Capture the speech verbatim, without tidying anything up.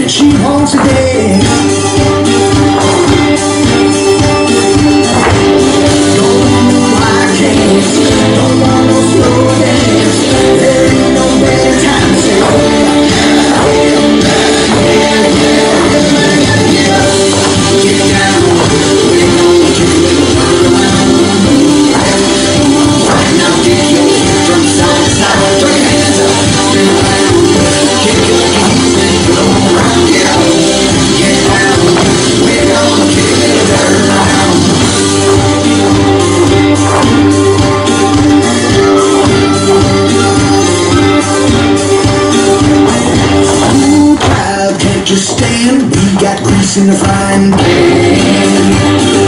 she wants to dance. Don't know I can't, don't want no slow dance. There ain't no better time to say, oh, yeah, yeah, yeah, yeah. Get down, we're gonna kick it around. Right now, get your feet from side to side. Throw your hands up, spin around. Kick your feet and go around, yeah. Get down, we're gonna kick it around. Ooh, crowd, can't you stand? We got grease in the frying pan.